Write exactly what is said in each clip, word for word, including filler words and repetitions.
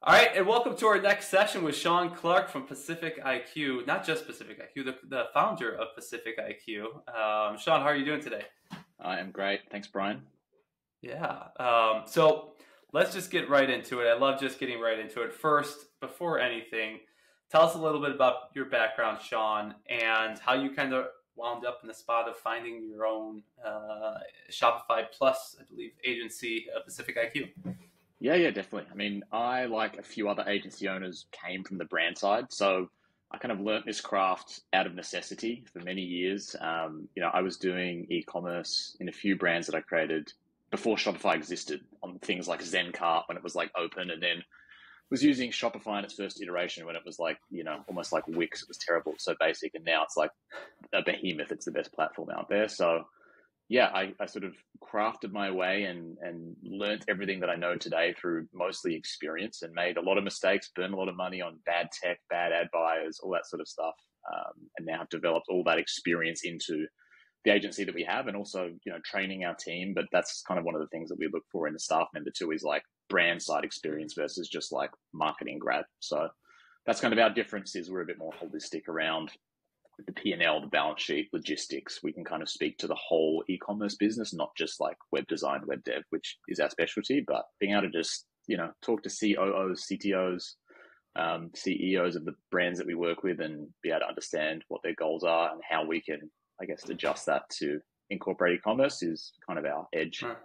All right, and welcome to our next session with Sean Clarke from Pacific I Q. Not just Pacific I Q, the, the founder of Pacific I Q. Um, Sean, how are you doing today? I am great. Thanks, Brian. Yeah. Um, so let's just get right into it. I love just getting right into it. First, before anything, tell us a little bit about your background, Sean, and how you kind of wound up in the spot of finding your own uh, Shopify Plus, I believe, agency, uh, Pacific I Q. Yeah, yeah, definitely. I mean, I, like a few other agency owners, came from the brand side. So I kind of learnt this craft out of necessity for many years. Um, you know, I was doing e-commerce in a few brands that I created before Shopify existed on things like Zencart when it was like open, and then was using Shopify in its first iteration when it was like, you know, almost like Wix. It was terrible, so basic. And now it's like a behemoth. It's the best platform out there. So yeah, I, I sort of crafted my way and, and learnt everything that I know today through mostly experience, and made a lot of mistakes, burned a lot of money on bad tech, bad ad buyers, all that sort of stuff. Um, and now have developed all that experience into the agency that we have, and also, you know, training our team. But that's kind of one of the things that we look for in the staff member too, is like brand side experience versus just like marketing grad. So that's kind of our difference, is we're a bit more holistic around the P and L, the balance sheet, logistics. We can kind of speak to the whole e-commerce business, not just like web design, web dev, which is our specialty, but being able to just, you know, talk to C O Os, C T Os, um, C E Os of the brands that we work with, and be able to understand what their goals are and how we can, I guess, adjust that to incorporate e-commerce is kind of our edge. Huh.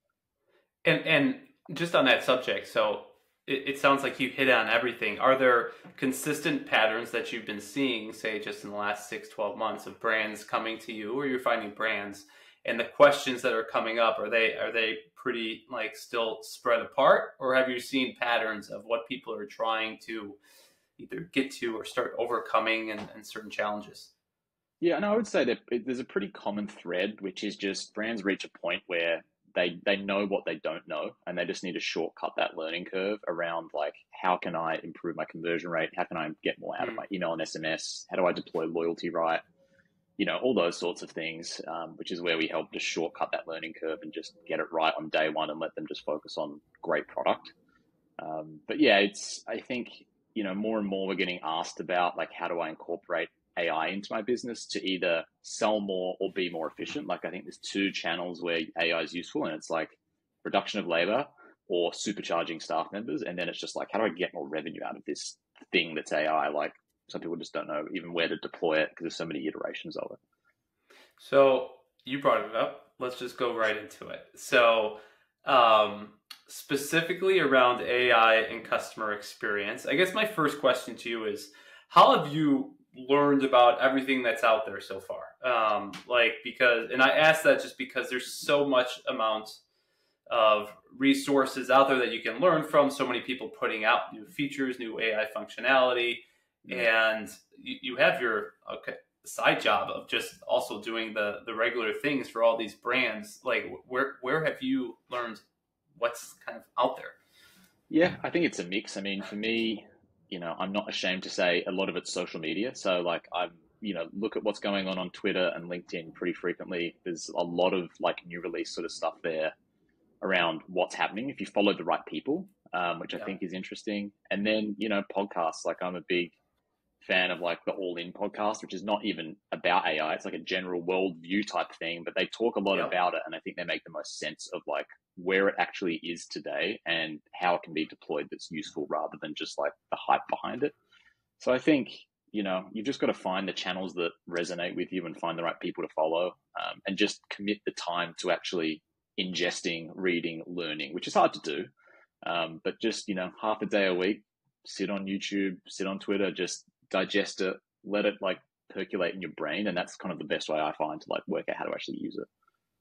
And and just on that subject, so it, it sounds like you hit on everything. Are there consistent patterns that you've been seeing, say, just in the last six, twelve months, of brands coming to you, or you're finding brands, and the questions that are coming up, are they are they pretty like still spread apart, or have you seen patterns of what people are trying to either get to or start overcoming and, and certain challenges? Yeah, and I would say that it- there's a pretty common thread, which is just brands reach a point where they they know what they don't know, and they just need to shortcut that learning curve around like, how can I improve my conversion rate? How can I get more out of Hmm. my email and S M S? How do I deploy loyalty right? You know, all those sorts of things, um, which is where we help to shortcut that learning curve and just get it right on day one and let them just focus on great product. Um, but yeah, it's, I think, you know, more and more we're getting asked about like, how do I incorporate A I into my business to either sell more or be more efficient? Like, I think there's two channels where A I is useful, and it's like reduction of labor or supercharging staff members. And then it's just like, how do I get more revenue out of this thing that's A I? Like, some people just don't know even where to deploy it because there's so many iterations of it. So you brought it up. Let's just go right into it. So um, specifically around A I and customer experience, I guess my first question to you is, how have you learned about everything that's out there so far? Um, like, because, and I ask that just because there's so much amount of resources out there that you can learn from, so many people putting out new features, new A I functionality, Mm. and you, you have your okay, side job of just also doing the the regular things for all these brands. Like, where where have you learned what's kind of out there? Yeah, I think it's a mix. I mean, for me, you know, I'm not ashamed to say a lot of it's social media. So like, I'm, you know, look at what's going on on Twitter and LinkedIn pretty frequently. There's a lot of like new release sort of stuff there around what's happening if you follow the right people, um, which I Yeah. think is interesting. And then, you know, podcasts, like I'm a big fan of like the All In podcast, which is not even about A I. It's like a general worldview type thing, but they talk a lot Yep. about it. And I think they make the most sense of like where it actually is today and how it can be deployed that's useful, rather than just like the hype behind it. So I think, you know, you've just got to find the channels that resonate with you and find the right people to follow, um, and just commit the time to actually ingesting, reading, learning, which is hard to do. Um, but just, you know, half a day a week, sit on YouTube, sit on Twitter, just digest it, let it like percolate in your brain. And that's kind of the best way I find to like work out how to actually use it.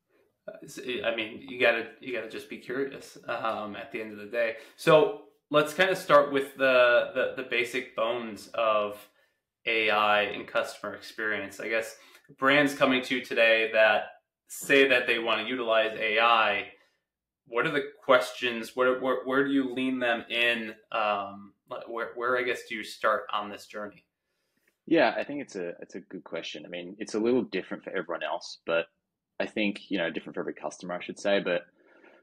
I mean, you gotta you gotta just be curious um, at the end of the day. So let's kind of start with the, the the basic bones of A I and customer experience. I guess brands coming to you today that say that they want to utilize A I, what are the questions? Where where, where do you lean them in? Um, where where I guess do you start on this journey? Yeah, I think it's a it's a good question. I mean, it's a little different for everyone else, but I think, you know, different for every customer, I should say. But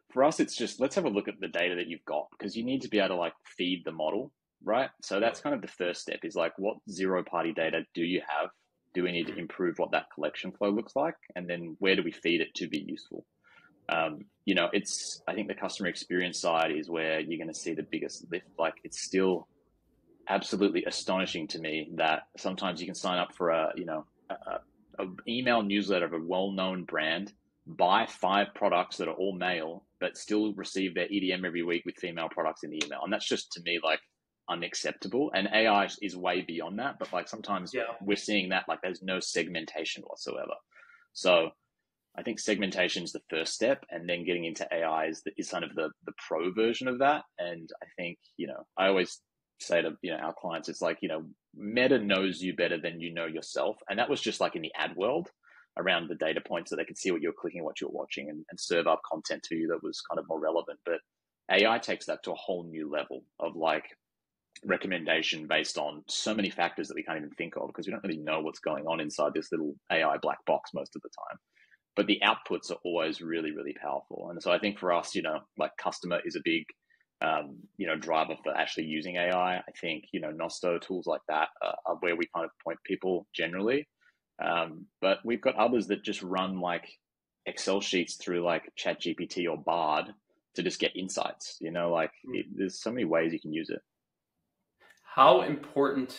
for us, it's just, let's have a look at the data that you've got, because you need to be able to like feed the model, right? So that's kind of the first step, is like, what zero party data do you have? Do we need to improve what that collection flow looks like? And then where do we feed it to be useful? Um, you know, it's, I think the customer experience side is where you're going to see the biggest lift. Like, it's still absolutely astonishing to me that sometimes you can sign up for a, you know, a, a email newsletter of a well-known brand, buy five products that are all male, but still receive their E D M every week with female products in the email. And that's just, to me, like, unacceptable. And A I is way beyond that. But like, sometimes Yeah. we're seeing that, like, there's no segmentation whatsoever. So I think segmentation is the first step, and then getting into A I is, the, is kind of the, the pro version of that. And I think, you know, I always say to, you know, our clients, it's like, you know, Meta knows you better than you know yourself. And that was just like in the ad world, around the data points, so they could see what you're clicking, what you're watching, and, and serve up content to you that was kind of more relevant. But A I takes that to a whole new level of like recommendation based on so many factors that we can't even think of, because we don't really know what's going on inside this little A I black box most of the time. But the outputs are always really, really powerful. And so I think for us, you know, like, customer is a big, um, you know, driver for actually using A I. I think, you know, Nosto, tools like that are, are where we kind of point people generally. Um, but we've got others that just run like Excel sheets through like ChatGPT or Bard to just get insights, you know, like it, there's so many ways you can use it. How important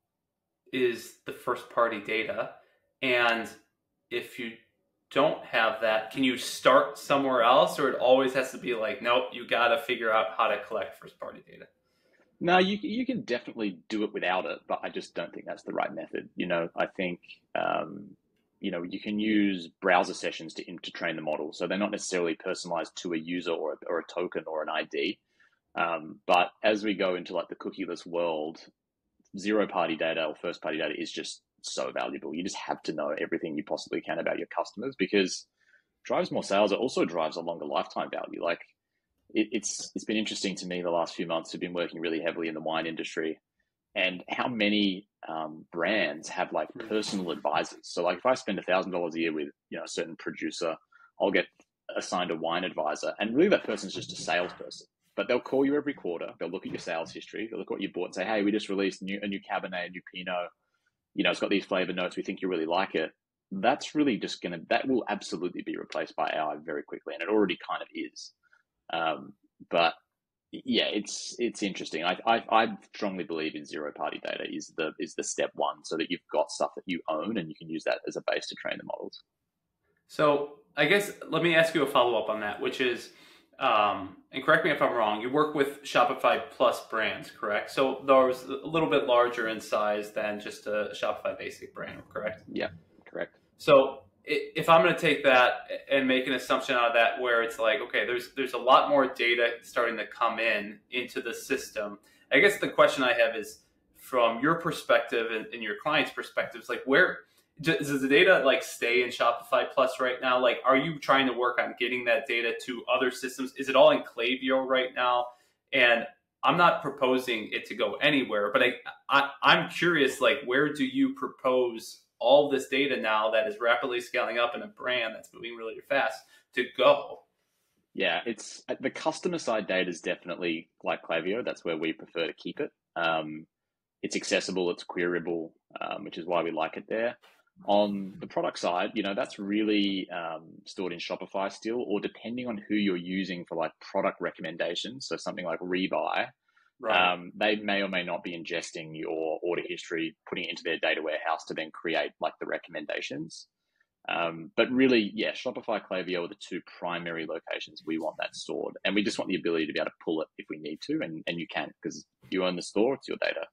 is the first party data? And if you don't have that, can you start somewhere else, or it always has to be like, nope, you got to figure out how to collect first party data? No, you you can definitely do it without it, but I just don't think that's the right method. You know, I think, um, you know, you can use browser sessions to to train the model, so they're not necessarily personalized to a user or a, or a token or an I D. Um, but as we go into like the cookieless world, zero party data or first party data is just so valuable. You just have to know everything you possibly can about your customers, because it drives more sales. It also drives a longer lifetime value. Like, it, it's it's been interesting to me the last few months. We've been working really heavily in the wine industry, and how many um, brands have like personal advisors. So like, if I spend a thousand dollars a year with, you know, a certain producer, I'll get assigned a wine advisor, and really that person's just a salesperson. But they'll call you every quarter. They'll look at your sales history. They'll look at what you bought and say, hey, we just released new, a new Cabernet, a new Pinot. You know, it's got these flavor notes. We think you really like it. That's really just going to, that will absolutely be replaced by A I very quickly. And it already kind of is. Um, but yeah, it's, it's interesting. I, I, I strongly believe in zero party data is the, is the step one, so that you've got stuff that you own and you can use that as a base to train the models. So I guess let me ask you a follow-up on that, which is, um, and correct me if I'm wrong, you work with Shopify Plus brands, correct? So those a little bit larger in size than just a Shopify basic brand, correct? Yeah, correct. So if I'm going to take that and make an assumption out of that, where it's like, okay, there's there's a lot more data starting to come in into the system. I guess the question I have is, from your perspective and, and your client's perspectives, like, where does the data like stay in Shopify Plus right now? Like, are you trying to work on getting that data to other systems? Is it all in Klaviyo right now? And I'm not proposing it to go anywhere, but I, I I'm curious, like, where do you propose all this data now that is rapidly scaling up in a brand that's moving really fast to go? Yeah, it's the customer side data is definitely like Klaviyo. That's where we prefer to keep it. Um, it's accessible, it's queryable, um, which is why we like it there. On the product side, you know, that's really um, stored in Shopify still, or depending on who you're using for like product recommendations. So something like Rebuy, Right. um, they may or may not be ingesting your order history, putting it into their data warehouse to then create like the recommendations. Um, but really, yeah, Shopify, Klaviyo are the two primary locations we want that stored. And we just want the ability to be able to pull it if we need to. And, and you can, because you own the store, it's your data.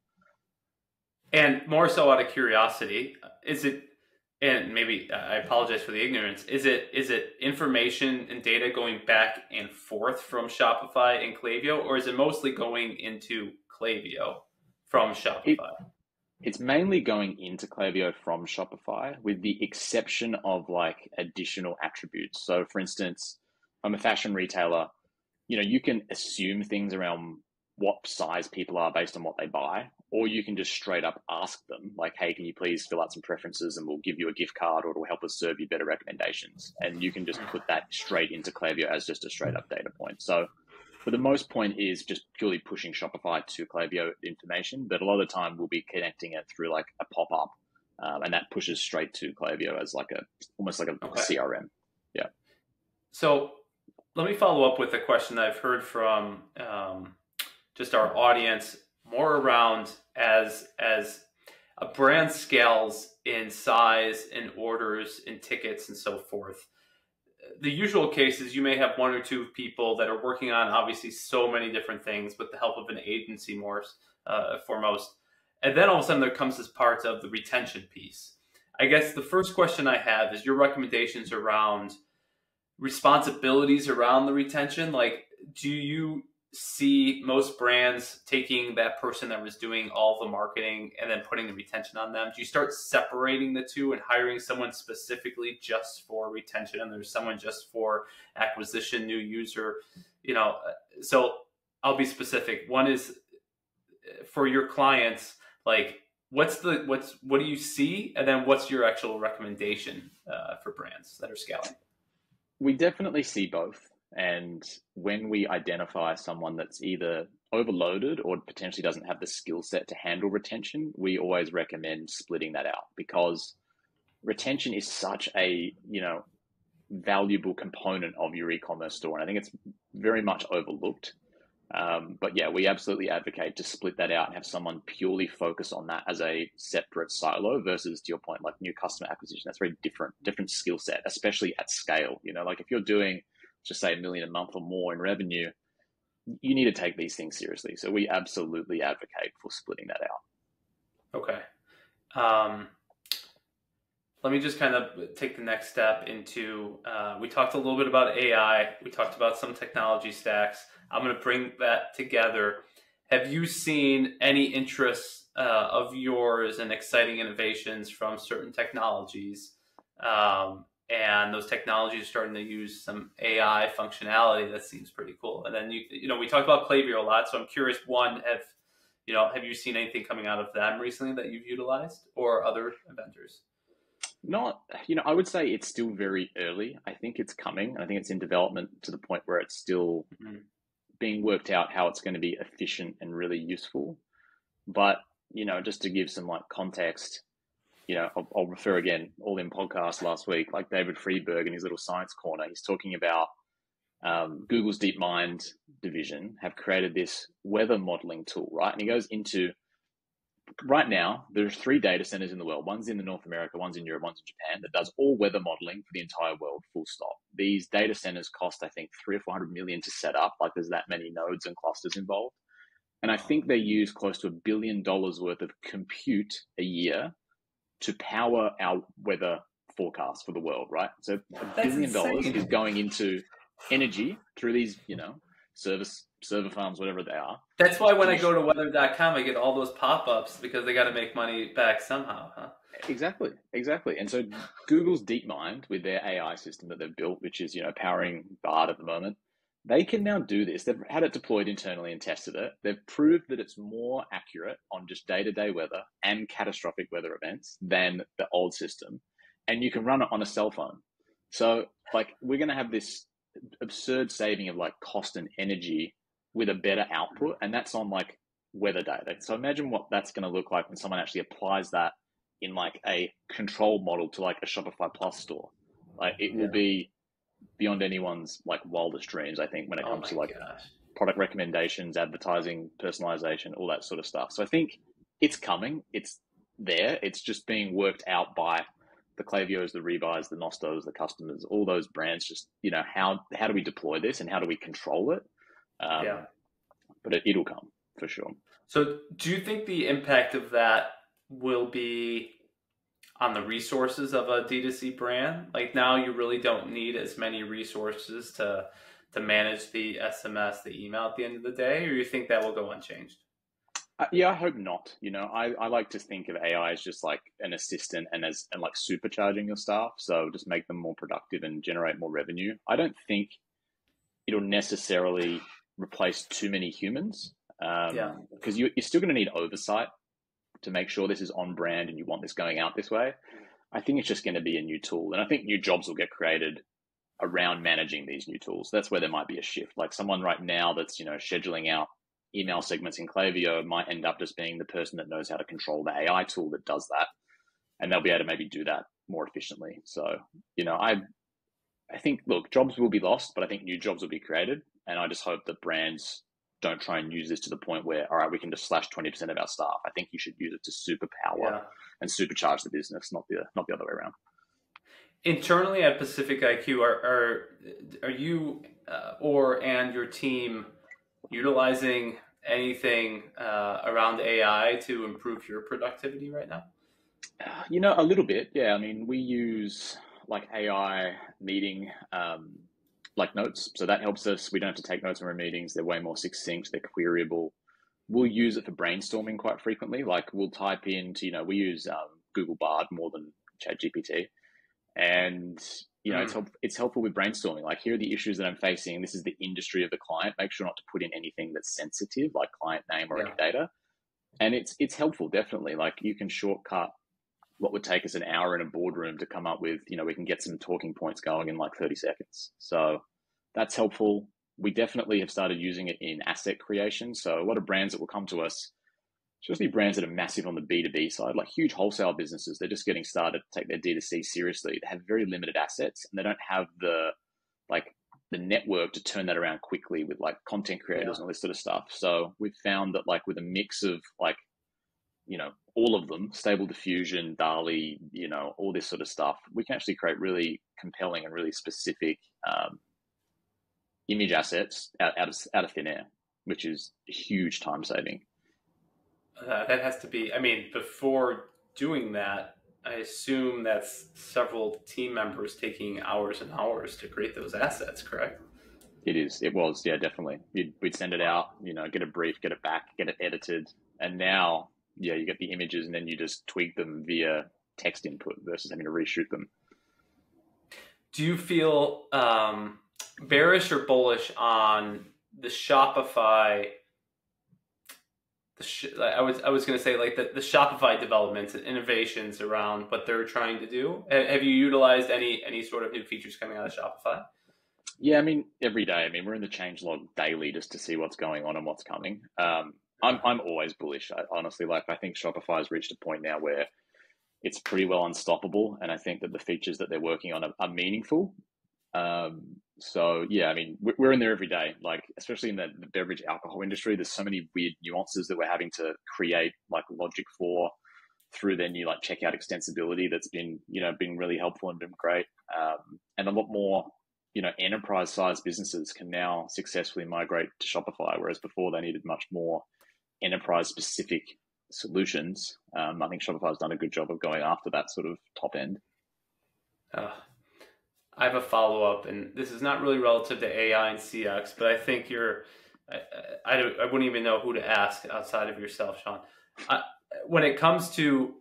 And more so out of curiosity, is it, and maybe I apologize for the ignorance, is it is it information and data going back and forth from Shopify and Klaviyo, or is it mostly going into Klaviyo from Shopify? It, it's mainly going into Klaviyo from Shopify, with the exception of like additional attributes. So for instance, I'm a fashion retailer, you know, you can assume things around what size people are based on what they buy. or you can just straight up ask them, like, hey, can you please fill out some preferences and we'll give you a gift card, or it'll help us serve you better recommendations. And you can just put that straight into Klaviyo as just a straight up data point. So for the most point is just purely pushing Shopify to Klaviyo information, but a lot of the time we'll be connecting it through like a pop-up, um, and that pushes straight to Klaviyo as like a, almost like a Okay. C R M. Yeah. So let me follow up with a question that I've heard from um, just our audience, more around as as a brand scales in size, in orders, in tickets, and so forth. The usual case is you may have one or two people that are working on obviously so many different things with the help of an agency, more uh, foremost. And then all of a sudden there comes this part of the retention piece. I guess the first question I have is your recommendations around responsibilities around the retention. Like, do you see most brands taking that person that was doing all the marketing and then putting the retention on them? Do you start separating the two and hiring someone specifically just for retention, and there's someone just for acquisition, new user? You know, so I'll be specific. One is for your clients, like what's the what's what do you see, and then what's your actual recommendation uh, for brands that are scaling? We definitely see both. And when we identify someone that's either overloaded or potentially doesn't have the skill set to handle retention, we always recommend splitting that out, because retention is such a, you know, valuable component of your e-commerce store. And I think it's very much overlooked. Um, but yeah, we absolutely advocate to split that out and have someone purely focus on that as a separate silo versus, to your point, like new customer acquisition. That's very different, different skill set, especially at scale. You know, like if you're doing just say a million a month or more in revenue, you need to take these things seriously. So we absolutely advocate for splitting that out. Okay. Um, let me just kind of take the next step into, uh, we talked a little bit about A I. We talked about some technology stacks. I'm going to bring that together. Have you seen any interests uh, of yours and exciting innovations from certain technologies? Um, and those technologies are starting to use some A I functionality that seems pretty cool. And then, you you know, we talked about Klaviyo a lot. So I'm curious, one, have, you know, have you seen anything coming out of them recently that you've utilized, or other vendors? Not, you know, I would say it's still very early. I think it's coming. I think it's in development to the point where it's still mm-hmm. being worked out how it's going to be efficient and really useful. But, you know, just to give some like context, you know, I'll, I'll refer again, all in podcast last week, like David Friedberg in his little science corner, he's talking about um, Google's DeepMind division have created this weather modeling tool, right? And he goes into, right now, there's three data centers in the world. One's in the North America, one's in Europe, one's in Japan, that does all weather modeling for the entire world, full stop. These data centers cost, I think, three or four hundred million to set up. Like there's that many nodes and clusters involved. And I think they use close to a billion dollars worth of compute a year to power our weather forecast for the world, right? So a That's billion insane. dollars is going into energy through these, you know, service server farms, whatever they are. That's why when I go to weather dot com, I get all those pop-ups, because they got to make money back somehow, huh? Exactly, exactly. And so Google's DeepMind, with their A I system that they've built, which is, you know, powering Bard at the moment, they can now do this. They've had it deployed internally and tested it. They've proved that it's more accurate on just day-to-day weather and catastrophic weather events than the old system. And you can run it on a cell phone. So, like, we're going to have this absurd saving of, like, cost and energy with a better output, and that's on, like, weather data. So imagine what that's going to look like when someone actually applies that in, like, a control model to, like, a Shopify Plus store. Like, it yeah. will be beyond anyone's like wildest dreams, I think, when it comes oh to like gosh. product recommendations, advertising, personalization, all that sort of stuff. So I think it's coming, it's there, it's just being worked out by the Klaviyos, the Rebuys, the Nostos, the customers, all those brands. Just, you know, how how do we deploy this and how do we control it? Um, yeah. But it, it'll come for sure. So do you think the impact of that will be on the resources of a D two C brand? Like now you really don't need as many resources to to manage the S M S, the email at the end of the day, or you think that will go unchanged? Uh, yeah, I hope not. You know, I, I like to think of A I as just like an assistant and as and like supercharging your staff. So just make them more productive and generate more revenue. I don't think it'll necessarily replace too many humans. Um, yeah. Because you, you're still going to need oversight to make sure this is on brand and you want this going out this way, I think it's just going to be a new tool. And I think new jobs will get created around managing these new tools. That's where there might be a shift. Like someone right now that's, you know, scheduling out email segments in Klaviyo might end up just being the person that knows how to control the A I tool that does that. And they'll be able to maybe do that more efficiently. So, you know, I I think, look, jobs will be lost, but I think new jobs will be created. And I just hope that brands don't try and use this to the point where, all right, we can just slash twenty percent of our staff. I think you should use it to superpower Yeah. and supercharge the business, not the not the other way around. Internally at Pacific I Q, are are, are you uh, or and your team utilizing anything uh, around A I to improve your productivity right now? You know, a little bit, yeah. I mean, we use like A I meeting um, like notes, so that helps us. We don't have to take notes in our meetings. They're way more succinct. They're queryable. We'll use it for brainstorming quite frequently. Like we'll type into, you know, we use um, Google Bard more than ChatGPT, and you know, mm. it's help, it's helpful with brainstorming. Like, here are the issues that I'm facing. This is the industry of the client. Make sure not to put in anything that's sensitive, like client name or yeah. any data. And it's it's helpful, definitely. Like, you can shortcut what would take us an hour in a boardroom to come up with, you know, we can get some talking points going in like thirty seconds. So that's helpful. We definitely have started using it in asset creation. So a lot of brands that will come to us, especially brands that are massive on the B two B side, like huge wholesale businesses, they're just getting started to take their D two C seriously. They have very limited assets and they don't have the, like, the network to turn that around quickly with like content creators yeah. and all this sort of stuff. So we've found that, like, with a mix of like, you know, all of them, Stable Diffusion, DALL-E, you know, all this sort of stuff, we can actually create really compelling and really specific um, image assets out, out, of, out of thin air, which is a huge time saving. Uh, that has to be, I mean, before doing that, I assume that's several team members taking hours and hours to create those assets, correct? It is. It was, yeah, definitely. You'd, we'd send it out, you know, get a brief, get it back, get it edited. And now, yeah, you get the images and then you just tweak them via text input versus having to reshoot them. Do you feel um, bearish or bullish on the Shopify? The sh I was I was going to say like the, the Shopify developments and innovations around what they're trying to do. Have you utilized any any sort of new features coming out of Shopify? Yeah, I mean, every day. I mean, we're in the changelog daily just to see what's going on and what's coming. Um, I'm I'm always bullish. I, honestly, like, I think Shopify has reached a point now where it's pretty well unstoppable, and I think that the features that they're working on are, are meaningful. Um, so yeah, I mean, we're in there every day. Like, especially in the, the beverage alcohol industry, there's so many weird nuances that we're having to create like logic for through their new like checkout extensibility. That's been you know been really helpful and been great. Um, and a lot more you know enterprise sized businesses can now successfully migrate to Shopify, whereas before they needed much more enterprise specific solutions. Um, I think Shopify has done a good job of going after that sort of top end. Uh, I have a follow up, and this is not really relative to A I and C X, but I think you're, I, I, I wouldn't even know who to ask outside of yourself, Sean. I, when it comes to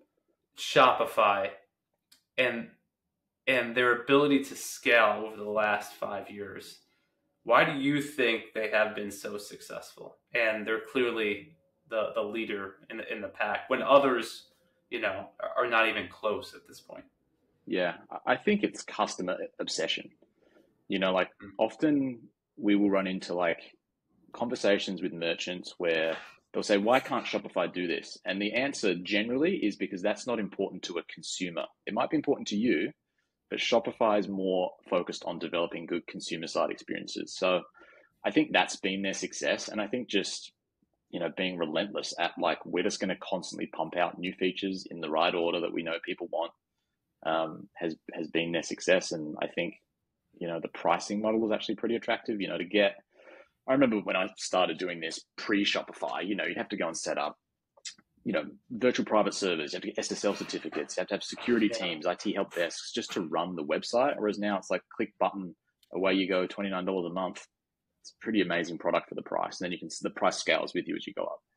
Shopify and and their ability to scale over the last five years, why do you think they have been so successful? And they're clearly the the leader in the in the pack when others, you know, are not even close at this point. Yeah, I think it's customer obsession. You know, like mm-hmm. often we will run into like conversations with merchants where they'll say, "Why can't Shopify do this?" And the answer generally is because that's not important to a consumer. It might be important to you, but Shopify is more focused on developing good consumer side experiences. So I think that's been their success. And I think just you know, being relentless at like, we're just going to constantly pump out new features in the right order that we know people want, um, has, has been their success. And I think, you know, the pricing model was actually pretty attractive, you know, to get, I remember when I started doing this pre-Shopify, you know, you'd have to go and set up, you know, virtual private servers, you have to get S S L certificates, you have to have security yeah. teams, I T help desks just to run the website. Whereas now it's like click button, away you go, twenty-nine dollars a month. It's a pretty amazing product for the price. And then you can, the price scales with you as you go up.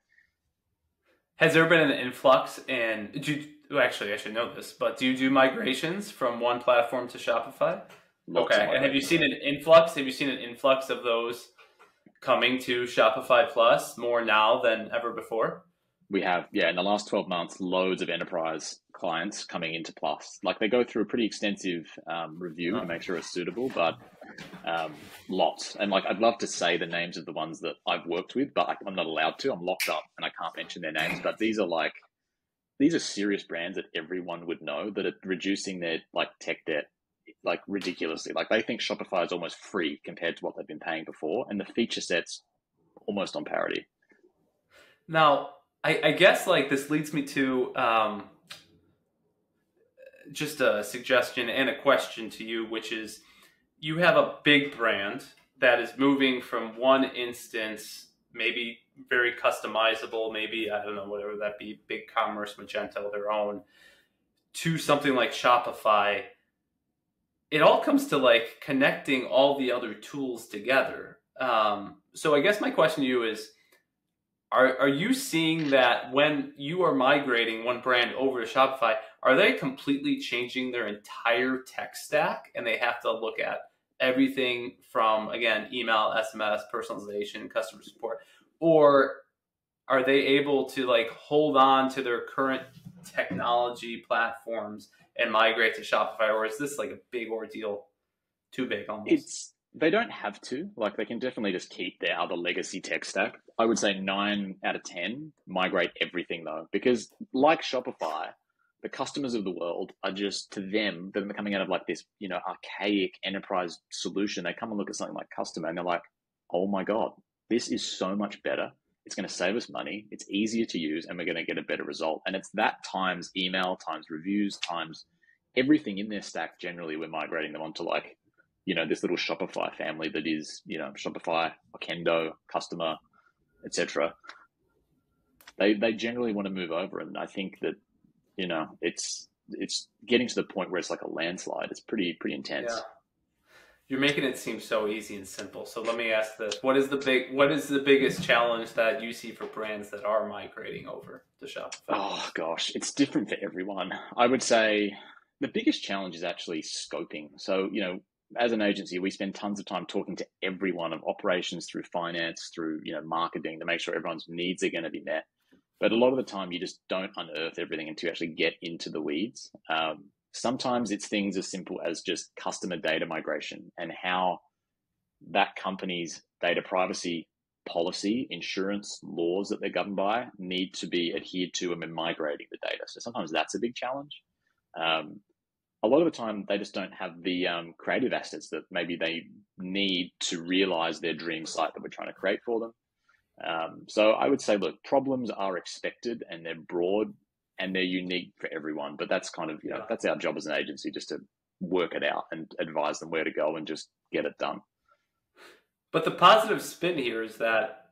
Has there been an influx in, do you, well, actually I should know this, but do you do migrations from one platform to Shopify? Lots okay. And have you seen an influx? Have you seen an influx of those coming to Shopify Plus more now than ever before? We have, yeah, in the last twelve months, loads of enterprise clients coming into Plus. Like they go through a pretty extensive um, review to Oh. make sure it's suitable, but um, lots. And like, I'd love to say the names of the ones that I've worked with, but I'm not allowed to. I'm locked up and I can't mention their names. But these are like, these are serious brands that everyone would know that are reducing their like tech debt like ridiculously. Like they think Shopify is almost free compared to what they've been paying before, and the feature set's almost on parity. Now, I, I guess like this leads me to um, just a suggestion and a question to you, which is you have a big brand that is moving from one instance, maybe very customizable, maybe, I don't know, whatever that be, BigCommerce, Magento, their own, to something like Shopify. It all comes to like connecting all the other tools together. Um, so I guess my question to you is, Are are you seeing that when you are migrating one brand over to Shopify, are they completely changing their entire tech stack and they have to look at everything from, again, email, S M S, personalization, customer support? Or are they able to like hold on to their current technology platforms and migrate to Shopify? Or is this like a big ordeal, too big almost? It's they don't have to. Like they can definitely just keep their other legacy tech stack. I would say nine out of ten migrate everything though, because like Shopify, the customers of the world are just, to them, they're coming out of like this, you know, archaic enterprise solution. They come and look at something like Customer and they're like, oh my God, this is so much better. It's going to save us money. It's easier to use and we're going to get a better result. And it's that times email, times reviews, times everything in their stack. Generally, we're migrating them onto like, you know, this little Shopify family that is, you know, Shopify, Okendo, Customer, et cetera. They they generally want to move over, and I think that, you know, it's it's getting to the point where it's like a landslide. It's pretty pretty intense. Yeah. You're making it seem so easy and simple. So let me ask this: What is the big what is the biggest challenge that you see for brands that are migrating over to Shopify? Oh gosh, it's different for everyone. I would say the biggest challenge is actually scoping. So, you know, as an agency, we spend tons of time talking to everyone of operations through finance, through, you know, marketing to make sure everyone's needs are going to be met. But a lot of the time, you just don't unearth everything until you actually get into the weeds. Um, sometimes it's things as simple as just customer data migration and how that company's data privacy policy, insurance laws that they're governed by need to be adhered to when migrating the data. So sometimes that's a big challenge. Um, a lot of the time, they just don't have the um, creative assets that maybe they need to realize their dream site that we're trying to create for them. Um, so I would say, look, problems are expected and they're broad and they're unique for everyone. But that's kind of, you know, Yeah. that's our job as an agency, just to work it out and advise them where to go and just get it done. But the positive spin here is that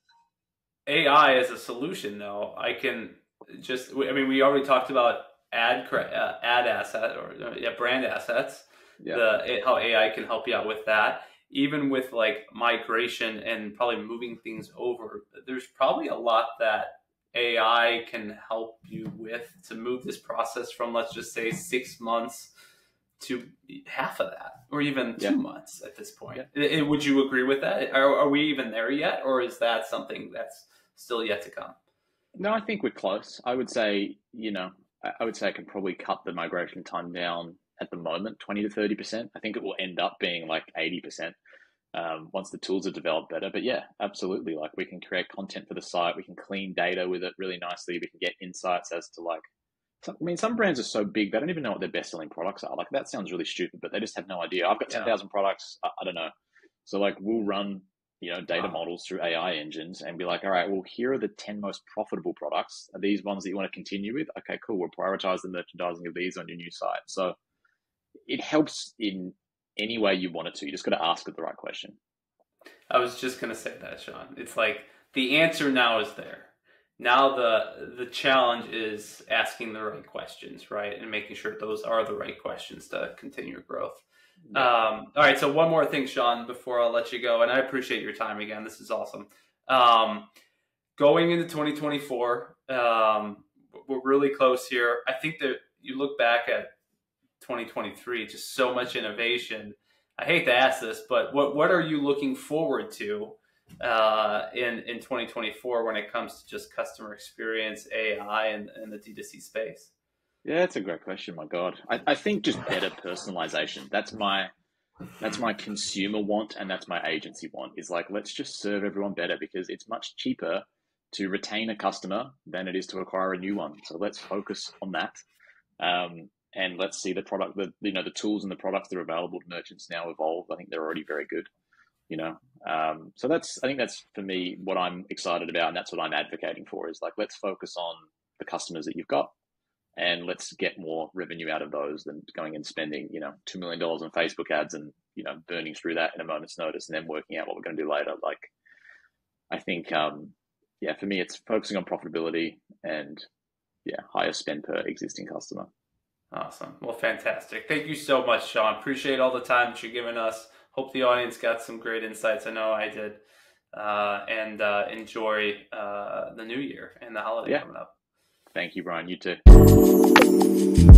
A I is a solution, though. I can just, I mean, we already talked about ad uh, ad asset or uh, yeah, brand assets, Yeah. the how A I can help you out with that. Even with like migration and probably moving things over, there's probably a lot that A I can help you with to move this process from, let's just say, six months to half of that, or even Yeah. two months at this point. Yeah. I- I- Would you agree with that? Are, are we even there yet, or is that something that's still yet to come? No, I think we're close. I would say, you know, I I would say I can probably cut the migration time down at the moment, twenty to thirty percent. I think it will end up being like eighty percent um, once the tools are developed better. But yeah, absolutely. Like we can create content for the site. We can clean data with it really nicely. We can get insights as to like, I mean, some brands are so big, they don't even know what their best selling products are. Like that sounds really stupid, but they just have no idea. I've got Yeah. ten thousand products. I, I don't know. So like we'll run, you know, data Wow. models through A I engines and be like, all right, well, here are the ten most profitable products. Are these ones that you want to continue with? Okay, cool. We'll prioritize the merchandising of these on your new site. So it helps in any way you want it to. You just got to ask it the right question. I was just gonna say that, Sean. It's like the answer now is there. Now the the challenge is asking the right questions, right, and making sure those are the right questions to continue your growth. Yeah. Um, all right, so one more thing, Sean, before I'll let you go, and I appreciate your time again. This is awesome. Um, going into twenty twenty-four, um, we're really close here. I think that you look back at twenty twenty-three, just so much innovation. I hate to ask this, but what what are you looking forward to uh, in in twenty twenty-four when it comes to just customer experience, A I, and, and the D two C space? Yeah, that's a great question. My God, I, I think just better personalization. That's my that's my consumer want, and that's my agency want. Is like, let's just serve everyone better because it's much cheaper to retain a customer than it is to acquire a new one. So let's focus on that, um, and let's see the product, the you know the tools and the products that are available to merchants now evolve. I think they're already very good. You know, um, so that's I think that's for me what I'm excited about, and that's what I'm advocating for. Is like, let's focus on the customers that you've got, and let's get more revenue out of those than going and spending, you know, two million dollars on Facebook ads and, you know, burning through that in a moment's notice and then working out what we're going to do later. Like, I think, um, yeah, for me, it's focusing on profitability and, yeah, higher spend per existing customer. Awesome. Well, fantastic. Thank you so much, Sean. Appreciate all the time that you're giving us. Hope the audience got some great insights. I know I did. Uh, and uh, enjoy uh, the new year and the holiday Yeah. coming up. Thank you, Brian. You too.